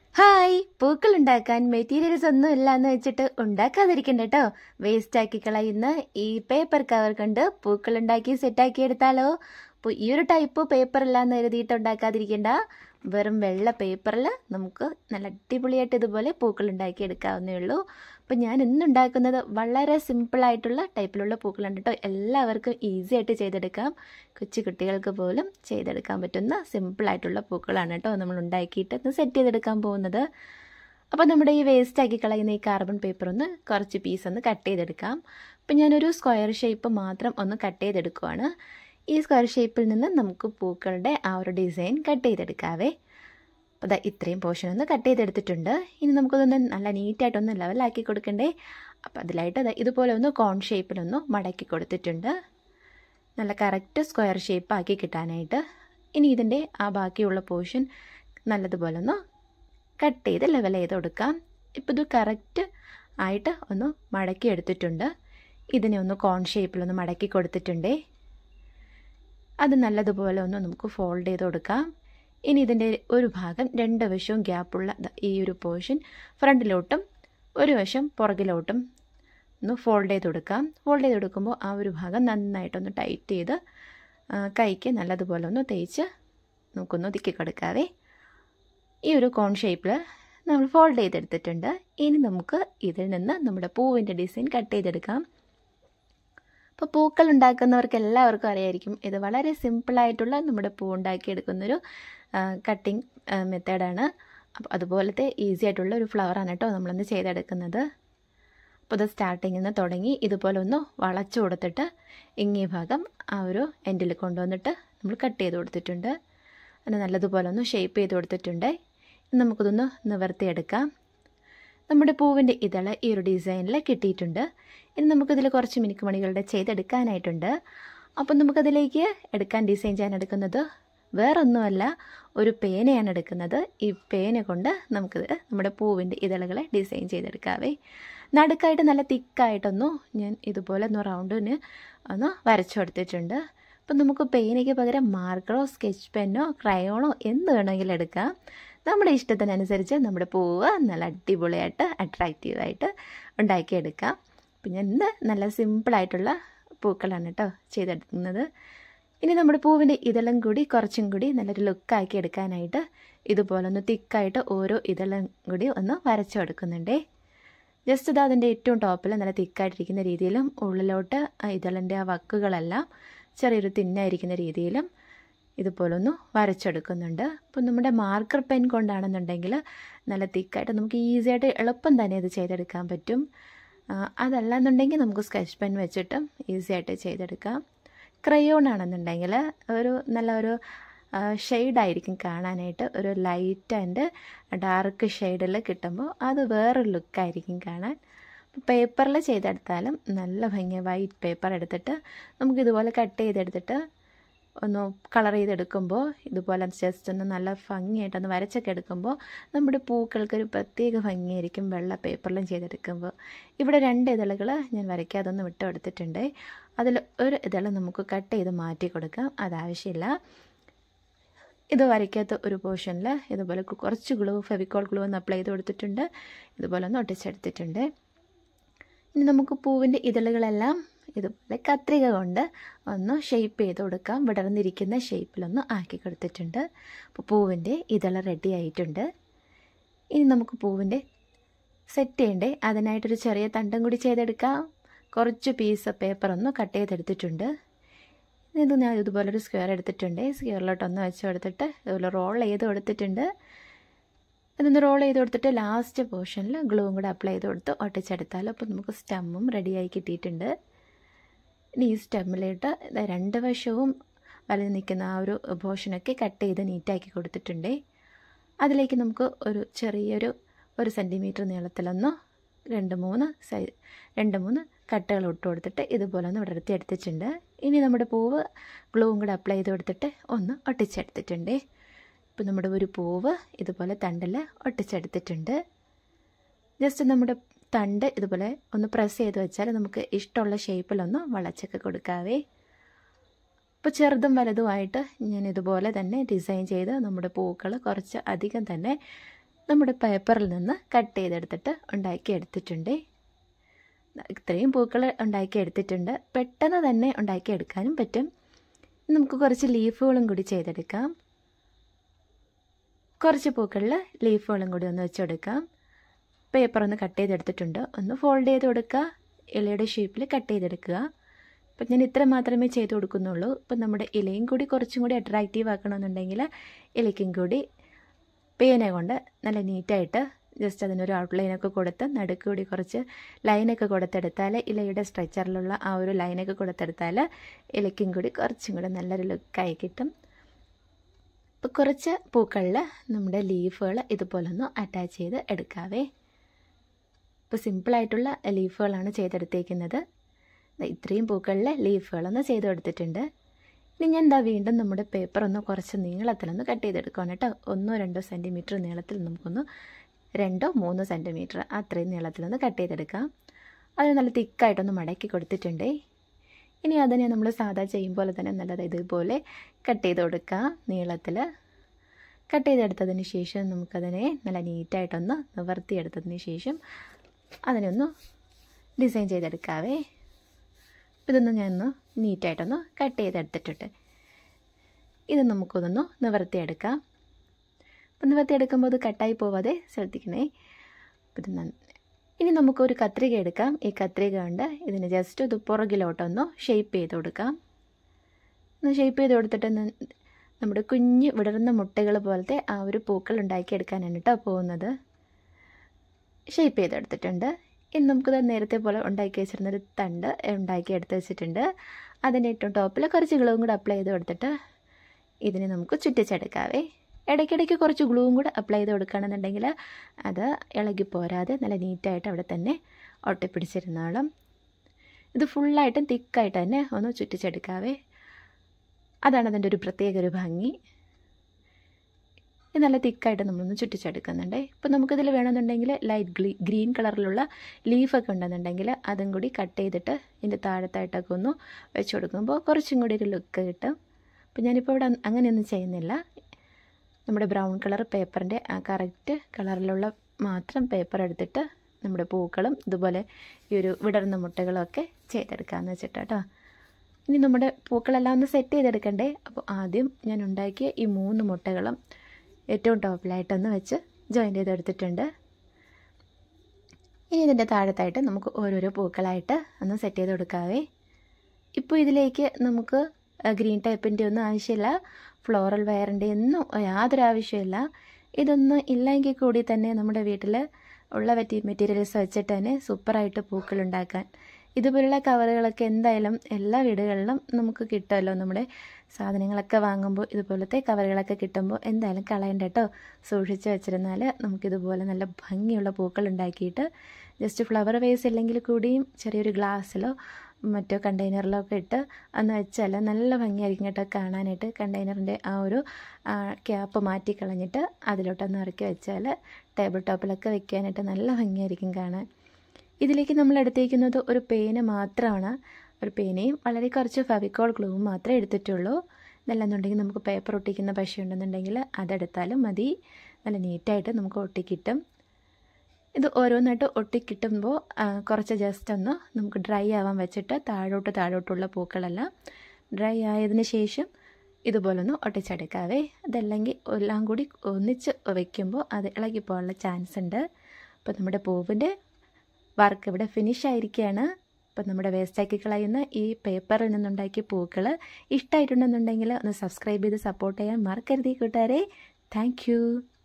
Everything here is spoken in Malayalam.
ഹായ് പൂക്കൾ ഉണ്ടാക്കാൻ മെറ്റീരിയൽസ് ഒന്നും ഇല്ലാന്ന് വെച്ചിട്ട് ഉണ്ടാക്കാതിരിക്കണ്ട കേട്ടോ. വേസ്റ്റ് ആക്കി കളയുന്ന ഈ പേപ്പർ കവർ കൊണ്ട് പൂക്കൾ ഉണ്ടാക്കി സെറ്റാക്കി എടുത്താലോ. അപ്പോൾ ഈ ഒരു ടൈപ്പ് പേപ്പർ ഇല്ലാന്ന് എഴുതിയിട്ട് ഉണ്ടാക്കാതിരിക്കണ്ട. വെറും വെള്ള പേപ്പറിൽ നമുക്ക് നല്ല അടിപൊളിയായിട്ട് ഇതുപോലെ പൂക്കൾ ഉണ്ടാക്കി എടുക്കാവുന്നേ ഉള്ളൂ. അപ്പോൾ ഞാൻ ഇന്നുണ്ടാക്കുന്നത് വളരെ സിമ്പിളായിട്ടുള്ള ടൈപ്പിലുള്ള പൂക്കളുണ്ട് കേട്ടോ. എല്ലാവർക്കും ഈസി ആയിട്ട് ചെയ്തെടുക്കാം. കൊച്ചു കുട്ടികൾക്ക് പോലും ചെയ്തെടുക്കാൻ പറ്റുന്ന സിമ്പിളായിട്ടുള്ള പൂക്കളാണ് കേട്ടോ നമ്മൾ ഉണ്ടാക്കിയിട്ട് സെറ്റ് ചെയ്തെടുക്കാൻ പോകുന്നത്. അപ്പോൾ നമ്മുടെ ഈ വേസ്റ്റ് ആക്കി കളയുന്ന ഈ കാർബൺ പേപ്പർ ഒന്ന് കുറച്ച് പീസ് ഒന്ന് കട്ട് ചെയ്തെടുക്കാം. അപ്പോൾ ഞാനൊരു സ്ക്വയർ ഷേപ്പ് മാത്രം ഒന്ന് കട്ട് ചെയ്തെടുക്കുവാണ്. ഈ സ്ക്വയർ ഷേപ്പിൽ നിന്ന് നമുക്ക് പൂക്കളുടെ ആ ഒരു ഡിസൈൻ കട്ട് ചെയ്തെടുക്കാവേ. അപ്പോൾ അതാ ഇത്രയും പോർഷൻ ഒന്ന് കട്ട് ചെയ്തെടുത്തിട്ടുണ്ട്. ഇനി നമുക്കതൊന്ന് നല്ല നീറ്റായിട്ടൊന്ന് ലെവലാക്കി കൊടുക്കണ്ടേ. അപ്പോൾ അതിലായിട്ട് അതാ ഇതുപോലെ ഒന്ന് കോൺ ഷേപ്പിലൊന്ന് മടക്കി കൊടുത്തിട്ടുണ്ട്, നല്ല കറക്റ്റ് സ്ക്വയർ ഷേപ്പ് ആക്കി കിട്ടാനായിട്ട്. ഇനി ഇതിൻ്റെ ആ ബാക്കിയുള്ള പോർഷൻ നല്ലതുപോലെ ഒന്ന് കട്ട് ചെയ്ത് ലെവൽ ചെയ്ത് കൊടുക്കാം. ഇപ്പോൾ ഇത് കറക്റ്റ് ആയിട്ട് ഒന്ന് മടക്കി എടുത്തിട്ടുണ്ട്. ഇതിനെ ഒന്ന് കോൺ ഷേപ്പിലൊന്ന് മടക്കി കൊടുത്തിട്ടുണ്ടേ. അത് നല്ലതുപോലെ ഒന്ന് നമുക്ക് ഫോൾഡ് ചെയ്ത് കൊടുക്കാം. ഇനി ഇതിൻ്റെ ഒരു ഭാഗം രണ്ട് വശവും ഗ്യാപ്പുള്ള ഈ ഒരു പോർഷൻ ഫ്രണ്ടിലോട്ടും ഒരു വശം പുറകിലോട്ടും ഒന്ന് ഫോൾഡ് ചെയ്ത് കൊടുക്കാം. ഫോൾഡ് ചെയ്ത് കൊടുക്കുമ്പോൾ ആ ഒരു ഭാഗം നന്നായിട്ടൊന്ന് ടൈറ്റ് ചെയ്ത് കൈക്ക് നല്ലതുപോലെ ഒന്ന് തേച്ച് നമുക്കൊന്ന് ഒതുക്കി കൊടുക്കാവേ. ഈ ഒരു കോൺ ഷേപ്പിൽ നമ്മൾ ഫോൾഡ് ചെയ്തെടുത്തിട്ടുണ്ട്. ഇനി നമുക്ക് ഇതിൽ നിന്ന് നമ്മുടെ പൂവിൻ്റെ ഡിസൈൻ കട്ട് ചെയ്തെടുക്കാം. അപ്പോൾ പൂക്കൾ ഉണ്ടാക്കുന്നവർക്ക് എല്ലാവർക്കും അറിയായിരിക്കും, ഇത് വളരെ സിമ്പിളായിട്ടുള്ള നമ്മുടെ പൂ ഉണ്ടാക്കിയെടുക്കുന്നൊരു കട്ടിങ് മെത്തേഡാണ്. അപ്പോൾ അതുപോലത്തെ ഈസി ആയിട്ടുള്ള ഒരു ഫ്ലവറാണ് കേട്ടോ നമ്മളൊന്ന് ചെയ്തെടുക്കുന്നത്. അപ്പോൾ ഇത് സ്റ്റാർട്ടിങ്ങിൽ നിന്ന് തുടങ്ങി ഇതുപോലെ ഒന്ന് വളച്ചു കൊടുത്തിട്ട് ഇങ്ങേ ഭാഗം ആ ഒരു എൻഡിൽ കൊണ്ടുവന്നിട്ട് നമ്മൾ കട്ട് ചെയ്ത് കൊടുത്തിട്ടുണ്ട്. അത് നല്ലതുപോലെ ഒന്ന് ഷേപ്പ് ചെയ്ത് കൊടുത്തിട്ടുണ്ട്. നമുക്കിതൊന്ന് നിവർത്തിയെടുക്കാം. നമ്മുടെ പൂവിൻ്റെ ഇതള് ഈ ഒരു ഡിസൈനിൽ കിട്ടിയിട്ടുണ്ട്. ഇനി നമുക്കിതിൽ കുറച്ച് മിനുക്കുമണികളുടെ ചെയ്തെടുക്കാനായിട്ടുണ്ട്. അപ്പം നമുക്കതിലേക്ക് ഡിസൈൻ ചെയ്യാൻ എടുക്കുന്നത് വേറൊന്നുമല്ല, ഒരു പേനയാണ് എടുക്കുന്നത്. ഈ പേന കൊണ്ട് നമുക്കിത് നമ്മുടെ പൂവിൻ്റെ ഇതളുകളെ ഡിസൈൻ ചെയ്തെടുക്കാവേ. നടുക്കായിട്ട് നല്ല തിക്കായിട്ടൊന്നു ഞാൻ ഇതുപോലെ ഒന്ന് റൗണ്ടിന് ഒന്ന് വരച്ചു കൊടുത്തിട്ടുണ്ട്. അപ്പം നമുക്ക് പേനയ്ക്ക് പകരം മാർക്കറോ സ്കെച്ച് പെന്നോ ക്രയോണോ എന്ത് വേണമെങ്കിലും എടുക്കാം. നമ്മുടെ ഇഷ്ടത്തിനനുസരിച്ച് നമ്മുടെ പൂവ് നല്ല അടിപൊളിയായിട്ട് അട്രാക്റ്റീവായിട്ട് ഉണ്ടാക്കിയെടുക്കാം. അപ്പം ഞാൻ ഇന്ന് നല്ല സിമ്പിളായിട്ടുള്ള പൂക്കളാണ് കേട്ടോ ചെയ്തെടുക്കുന്നത്. ഇനി നമ്മുടെ പൂവിൻ്റെ ഇതളും കൂടി കുറച്ചും കൂടി നല്ലൊരു ലുക്കാക്കി എടുക്കാനായിട്ട് ഇതുപോലെ ഒന്ന് തിക്കായിട്ട് ഓരോ ഇതളും കൂടി ഒന്ന് വരച്ചു കൊടുക്കുന്നുണ്ടേ. ജസ്റ്റ് ഇത് അതിൻ്റെ ഏറ്റവും ടോപ്പിൽ നല്ല തിക്കായിട്ടിരിക്കുന്ന രീതിയിലും ഉള്ളിലോട്ട് ഇതളിൻ്റെ ആ വക്കുകളെല്ലാം ചെറിയൊരു തിന്നായിരിക്കുന്ന രീതിയിലും ഇതുപോലൊന്ന് വരച്ചെടുക്കുന്നുണ്ട്. അപ്പോൾ നമ്മുടെ മാർക്കർ പെൻ കൊണ്ടാണെന്നുണ്ടെങ്കിൽ നല്ല തിക്കായിട്ട് നമുക്ക് ഈസി ആയിട്ട് എളുപ്പം തന്നെ ഇത് ചെയ്തെടുക്കാൻ പറ്റും. അതല്ലാന്നുണ്ടെങ്കിൽ നമുക്ക് സ്കെച്ച് പെൻ വെച്ചിട്ടും ഈസി ആയിട്ട് ചെയ്തെടുക്കാം. ക്രയോൺ ആണെന്നുണ്ടെങ്കിൽ ഒരു നല്ല ഒരു ഷെയ്ഡായിരിക്കും കാണാനായിട്ട്, ഒരു ലൈറ്റ് ആൻഡ് ഡാർക്ക് ഷെയ്ഡിൽ കിട്ടുമ്പോൾ അത് വേറൊരു ലുക്കായിരിക്കും കാണാൻ. പേപ്പറിൽ ചെയ്തെടുത്താലും നല്ല ഭംഗി. വൈറ്റ് പേപ്പർ എടുത്തിട്ട് നമുക്കിതുപോലെ കട്ട് ചെയ്തെടുത്തിട്ട് ഒന്ന് കളർ ചെയ്തെടുക്കുമ്പോൾ ഇതുപോലെ ജസ്റ്റ് ഒന്ന് നല്ല ഭംഗിയായിട്ടൊന്ന് വരച്ചൊക്കെ എടുക്കുമ്പോൾ നമ്മുടെ പൂക്കൾക്കൊരു പ്രത്യേക ഭംഗിയായിരിക്കും വെള്ള പേപ്പറിലും ചെയ്തെടുക്കുമ്പോൾ. ഇവിടെ രണ്ട് ഇതളുകൾ ഞാൻ വരയ്ക്കാതൊന്ന് വിട്ട് കൊടുത്തിട്ടുണ്ട്. അതിൽ ഒരു ഇതൾ നമുക്ക് കട്ട് ചെയ്ത് മാറ്റി കൊടുക്കാം, അതാവശ്യമില്ല. ഇത് വരയ്ക്കാത്ത ഒരു പോർഷനിൽ ഇതുപോലെ കുറച്ച് ഫെവിക്കോൾ ഗ്ലൂ ഒന്ന് അപ്ലൈ ചെയ്ത് കൊടുത്തിട്ടുണ്ട്. ഇതുപോലെ ഒന്ന് ഒട്ടിച്ചെടുത്തിട്ടുണ്ട്. ഇനി നമുക്ക് പൂവിൻ്റെ ഇതളുകളെല്ലാം ഇതുപോലെ കത്രിക കൊണ്ട് ഒന്ന് ഷേപ്പ് ചെയ്ത് കൊടുക്കാം. വിടർന്നിരിക്കുന്ന ഷേപ്പിലൊന്ന് ആക്കി കൊടുത്തിട്ടുണ്ട്. അപ്പോൾ പൂവിൻ്റെ ഇതള റെഡി ആയിട്ടുണ്ട്. ഇനി നമുക്ക് പൂവിൻ്റെ സെറ്റ് ചെയ്യണ്ടേ, അതിനായിട്ടൊരു ചെറിയ തണ്ടും കൂടി ചെയ്തെടുക്കാം. കുറച്ച് പീസ് പേപ്പർ ഒന്ന് കട്ട് ചെയ്തെടുത്തിട്ടുണ്ട്. ഇത് ഞാൻ ഇതുപോലൊരു സ്ക്വയർ എടുത്തിട്ടുണ്ട്. സ്ക്വയറിലോട്ടൊന്ന് വെച്ച് കൊടുത്തിട്ട് ഇതുപോലെ റോൾ ചെയ്ത് കൊടുത്തിട്ടുണ്ട്. ഇതൊന്ന് റോൾ ചെയ്ത് കൊടുത്തിട്ട് ലാസ്റ്റ് പോർഷനിൽ ഗ്ലൂവും കൂടെ അപ്ലൈ ചെയ്ത് കൊടുത്ത് ഒട്ടിച്ചെടുത്താലും അപ്പോൾ നമുക്ക് സ്റ്റെമ്മും റെഡിയായി കിട്ടിയിട്ടുണ്ട്. ഇനി ഈ സ്റ്റെമ്മിലിട്ട് രണ്ട് വശവും വലഞ്ഞ് നിൽക്കുന്ന ആ ഒരു പോർഷനൊക്കെ കട്ട് ചെയ്ത് നീറ്റാക്കി കൊടുത്തിട്ടുണ്ട്. അതിലേക്ക് നമുക്ക് ഒരു ചെറിയൊരു 1 സെൻറ്റിമീറ്റർ നീളത്തിലൊന്ന് രണ്ട് മൂന്ന് കട്ടകൾ ഇട്ട് കൊടുത്തിട്ട് ഇതുപോലെ ഒന്ന് വിടർത്തി എടുത്തിട്ടുണ്ട്. ഇനി നമ്മുടെ പൂവ് ഗ്ലൂവും കൂടെ അപ്ലൈ ചെയ്ത് കൊടുത്തിട്ട് ഒന്ന് ഒട്ടിച്ചെടുത്തിട്ടുണ്ട്. ഇപ്പോൾ നമ്മുടെ ഒരു പൂവ് ഇതുപോലെ തണ്ടിൽ ഒട്ടിച്ചെടുത്തിട്ടുണ്ട്. ജസ്റ്റ് നമ്മുടെ തണ്ട് ഇതുപോലെ ഒന്ന് പ്രസ് ചെയ്ത് വെച്ചാൽ നമുക്ക് ഇഷ്ടമുള്ള ഷേപ്പിലൊന്ന് വളച്ചൊക്കെ കൊടുക്കാവേ. അപ്പോൾ ചെറുതും വലുതുമായിട്ട് ഞാൻ ഇതുപോലെ തന്നെ ഡിസൈൻ ചെയ്ത് നമ്മുടെ പൂക്കൾ കുറച്ച് അധികം തന്നെ നമ്മുടെ പേപ്പറിൽ നിന്ന് കട്ട് ചെയ്തെടുത്തിട്ട് ഉണ്ടാക്കിയെടുത്തിട്ടുണ്ട്. ഇത്രയും പൂക്കൾ ഉണ്ടാക്കിയെടുത്തിട്ടുണ്ട്. പെട്ടെന്ന് തന്നെ ഉണ്ടാക്കിയെടുക്കാനും പറ്റും. നമുക്ക് കുറച്ച് ലീഫുകളും കൂടി ചെയ്തെടുക്കാം. കുറച്ച് പൂക്കളിൽ ലീഫുകളും കൂടി ഒന്ന് വെച്ചെടുക്കാം. പേപ്പർ ഒന്ന് കട്ട് ചെയ്തെടുത്തിട്ടുണ്ട്. ഒന്ന് ഫോൾഡ് ചെയ്ത് കൊടുക്കുക. ഇലയുടെ ഷേപ്പിൽ കട്ട് ചെയ്തെടുക്കുക. അപ്പം ഞാൻ ഇത്ര മാത്രമേ ചെയ്ത് കൊടുക്കുന്നുള്ളൂ. ഇപ്പം നമ്മുടെ ഇലയും കൂടി കുറച്ചും കൂടി അട്രാക്റ്റീവ് ആക്കണമെന്നുണ്ടെങ്കിൽ ഇലയ്ക്കും കൂടി പേന കൊണ്ട് നല്ല നീറ്റായിട്ട് ജസ്റ്റ് അതിനൊരു ഔട്ട്ലൈനൊക്കെ കൊടുത്ത് നടുക്കൂടി കുറച്ച് ലൈനൊക്കെ കൊടുത്തെടുത്താൽ ഇലയുടെ സ്ട്രെച്ചറിലുള്ള ആ ഒരു ലൈനൊക്കെ കൊടുത്തെടുത്താൽ ഇലയ്ക്കും കൂടി കുറച്ചും കൂടി നല്ലൊരു ലുക്കായി കിട്ടും. ഇപ്പോൾ കുറച്ച് പൂക്കളിൽ നമ്മുടെ ലീഫുകൾ ഇതുപോലൊന്ന് അറ്റാച്ച് ചെയ്ത് എടുക്കാവേ. ഇപ്പോൾ സിമ്പിളായിട്ടുള്ള ലീഫുകളാണ് ചെയ്തെടുത്തേക്കുന്നത്. ഇത്രയും പൂക്കളിൽ ലീഫുകളൊന്ന് ചെയ്ത് കൊടുത്തിട്ടുണ്ട്. ഇനി ഞാൻ വീണ്ടും നമ്മുടെ പേപ്പർ ഒന്ന് കുറച്ച് നീളത്തിലൊന്ന് കട്ട് ചെയ്തെടുക്കുകയാണ് കേട്ടോ. 1-2 സെൻറ്റിമീറ്റർ നീളത്തിൽ നമുക്കൊന്ന് 2-3 സെൻറ്റിമീറ്റർ അത്രയും നീളത്തിലൊന്ന് കട്ട് ചെയ്തെടുക്കാം. അത് നല്ല തിക്കായിട്ടൊന്ന് മടക്കി കൊടുത്തിട്ടുണ്ട്. ഇനി അതിനെ നമ്മൾ സാധാ ചെയ്യുമ്പോൾ തന്നെ നല്ലത് ഇതുപോലെ കട്ട് ചെയ്ത് കൊടുക്കുക. നീളത്തിൽ കട്ട് ചെയ്തെടുത്തതിന് ശേഷം നമുക്കതിനെ നല്ല നീറ്റായിട്ടൊന്ന് നിവർത്തിയെടുത്തതിന് ശേഷം അതിനെ ഒന്ന് ഡിസൈൻ ചെയ്തെടുക്കാവേ. ഇതൊന്ന് ഞാനൊന്ന് നീറ്റായിട്ടൊന്ന് കട്ട് ചെയ്തെടുത്തിട്ടുണ്ട്. ഇത് നമുക്കൊന്ന് നിവർത്തിയെടുക്കാം. അപ്പം നിവർത്തിയെടുക്കുമ്പോൾ അത് കട്ടായി പോവാതെ ശ്രദ്ധിക്കണേ. ഇനി നമുക്കൊരു കത്രിക എടുക്കാം. ഈ കത്രിക കൊണ്ട് ഇതിന് ജസ്റ്റ് ഇത് പുറകിലോട്ടൊന്ന് ഷേപ്പ് ചെയ്ത് കൊടുക്കാം. ഒന്ന് ഷേപ്പ് ചെയ്ത് കൊടുത്തിട്ട് നമ്മുടെ കുഞ്ഞ് വിടർന്ന മുട്ടകൾ പോലത്തെ ആ ഒരു പൂക്കൾ ഉണ്ടാക്കിയെടുക്കാനാണ് കേട്ടോ പോകുന്നത്. ഷേപ്പ് ചെയ്തെടുത്തിട്ടുണ്ട്. ഇനി നമുക്കിത് നേരത്തെ പോലെ ഉണ്ടാക്കി വെച്ചിരുന്നൊരു തണ്ട് ഉണ്ടാക്കി എടുത്ത് വെച്ചിട്ടുണ്ട്. അതിൻ്റെ ഏറ്റവും ടോപ്പിൽ കുറച്ച് ഗ്ലൂവും കൂടെ അപ്ലൈ ചെയ്ത് കൊടുത്തിട്ട് ഇതിനെ നമുക്ക് ചുറ്റിച്ചെടുക്കാവേ. ഇടയ്ക്കിടയ്ക്ക് കുറച്ച് ഗ്ലൂവും കൂടെ അപ്ലൈ ചെയ്ത് കൊടുക്കുകയാണെന്നുണ്ടെങ്കിൽ അത് ഇളകി പോരാതെ നല്ല നീറ്റായിട്ട് അവിടെ തന്നെ ഒട്ടിപ്പിടിച്ചിരുന്നോളും. ഇത് ഫുള്ളായിട്ടും തിക്കായിട്ട് തന്നെ ഒന്ന് ചുറ്റിച്ചെടുക്കാവേ. അതാണ് അതിൻ്റെ ഒരു പ്രത്യേക ഒരു ഭംഗി. ഇത് നല്ല തിക്കായിട്ട് നമ്മളൊന്ന് ചുറ്റിച്ചെടുക്കുന്നുണ്ട്. ഇപ്പോൾ നമുക്കിതിൽ വേണമെന്നുണ്ടെങ്കിൽ ലൈറ്റ് ഗ്രീൻ കളറിലുള്ള ലീഫൊക്കെ ഉണ്ടെന്നുണ്ടെങ്കിൽ അതും കൂടി കട്ട് ചെയ്തിട്ട് ഇതിൻ്റെ താഴത്തായിട്ടൊക്കെ ഒന്ന് വെച്ച് കൊടുക്കുമ്പോൾ കുറച്ചും കൂടി ഒരു ലുക്ക് കിട്ടും. അപ്പോൾ ഞാനിപ്പോൾ ഇവിടെ അങ്ങനെയൊന്നും ചെയ്യുന്നില്ല. നമ്മുടെ ബ്രൗൺ കളർ പേപ്പറിൻ്റെ ആ കറക്റ്റ് കളറിലുള്ള മാത്രം പേപ്പർ എടുത്തിട്ട് നമ്മുടെ പൂക്കളും ഇതുപോലെ ഈ ഒരു വിടർന്ന മുട്ടകളൊക്കെ ചെയ്തെടുക്കാമെന്ന് വെച്ചിട്ടാട്ടോ. ഇനി നമ്മുടെ പൂക്കളെല്ലാം ഒന്ന് സെറ്റ് ചെയ്തെടുക്കണ്ടേ. അപ്പോൾ ആദ്യം ഞാൻ ഉണ്ടാക്കിയ ഈ 3 മുട്ടകളും ഏറ്റവും ടോപ്പിലായിട്ടൊന്ന് വെച്ച് ജോയിൻ ചെയ്തെടുത്തിട്ടുണ്ട്. ഇനി ഇതിൻ്റെ താഴത്തായിട്ട് നമുക്ക് ഓരോരോ പൂക്കളായിട്ട് ഒന്ന് സെറ്റ് ചെയ്ത് കൊടുക്കാവേ. ഇപ്പോൾ ഇതിലേക്ക് നമുക്ക് ഗ്രീൻ ടൈപ്പിൻ്റെ ഒന്നും ആവശ്യമില്ല, ഫ്ലോറൽ വയറിൻ്റെ ഒന്നും യാതൊരു ആവശ്യമില്ല. ഇതൊന്നും ഇല്ലെങ്കിൽ കൂടി തന്നെ നമ്മുടെ വീട്ടിൽ ഉള്ള മെറ്റീരിയൽസ് വെച്ചിട്ട് തന്നെ സൂപ്പറായിട്ട് പൂക്കളുണ്ടാക്കാൻ. ഇതുപോലുള്ള കവറുകളൊക്കെ എന്തായാലും എല്ലാ വീടുകളിലും നമുക്ക് കിട്ടുമല്ലോ. നമ്മുടെ സാധനങ്ങളൊക്കെ വാങ്ങുമ്പോൾ ഇതുപോലത്തെ കവറുകളൊക്കെ കിട്ടുമ്പോൾ എന്തായാലും കളയണ്ട കേട്ടോ. സൂക്ഷിച്ച് വെച്ചിരുന്നാൽ നമുക്കിതുപോലെ നല്ല ഭംഗിയുള്ള പൂക്കൾ ഉണ്ടാക്കിയിട്ട് ജസ്റ്റ് ഫ്ലവർ വേസ് ഇല്ലെങ്കിൽ കൂടിയും ചെറിയൊരു ഗ്ലാസ്സിലോ മറ്റോ കണ്ടെയ്നറിലോ ഒക്കെ ഇട്ട് അന്ന് വെച്ചാൽ നല്ല ഭംഗിയായിരിക്കും കേട്ടോ കാണാനായിട്ട്. കണ്ടെയ്നറിൻ്റെ ആ ഒരു ക്യാപ്പ് മാറ്റി കളഞ്ഞിട്ട് അതിലോട്ടൊന്ന് ഇറക്കി വെച്ചാൽ ടേബിൾ ടോപ്പിലൊക്കെ വെക്കാനായിട്ട് നല്ല ഭംഗിയായിരിക്കും കാണാൻ. ഇതിലേക്ക് നമ്മൾ എടുത്തേക്കുന്നത് ഒരു പേന മാത്രമാണ്. ഒരു പേനയും വളരെ കുറച്ച് ഫെവിക്കോൾ ഗ്ലൂവും മാത്രമേ എടുത്തിട്ടുള്ളൂ. ഇതല്ലെന്നുണ്ടെങ്കിൽ നമുക്ക് പേപ്പർ ഒട്ടിക്കുന്ന പശ ഉണ്ടെന്നുണ്ടെങ്കിൽ അതെടുത്താലും മതി. നല്ല നീറ്റായിട്ട് നമുക്ക് ഒട്ടിക്കിട്ടും. ഇത് ഓരോന്നായിട്ട് ഒട്ടിക്കിട്ടുമ്പോൾ കുറച്ച് ജസ്റ്റ് ഒന്ന് നമുക്ക് ഡ്രൈ ആവാൻ വെച്ചിട്ട് താഴോട്ടുള്ള പൂക്കളെല്ലാം ഡ്രൈ ആയതിന് ശേഷം ഇതുപോലൊന്ന് ഒട്ടിച്ചെടുക്കാവേ. അതല്ലെങ്കിൽ എല്ലാം കൂടി ഒന്നിച്ച് വയ്ക്കുമ്പോൾ അത് ഇളകിപ്പോകാനുള്ള ചാൻസ് ഉണ്ട്. അപ്പോൾ നമ്മുടെ പൂവിൻ്റെ വർക്ക് ഇവിടെ ഫിനിഷ് ആയിരിക്കുകയാണ്. അപ്പോൾ നമ്മുടെ വേസ്റ്റാക്കി കളയുന്ന ഈ പേപ്പറിൽ നിന്നുണ്ടാക്കിയ പൂക്കൾ ഇഷ്ടമായിട്ടുണ്ടെന്നുണ്ടെങ്കിൽ ഒന്ന് സബ്സ്ക്രൈബ് ചെയ്ത് സപ്പോർട്ട് ചെയ്യാൻ മറക്കരുത് കൂട്ടുകാരെ. Thank U.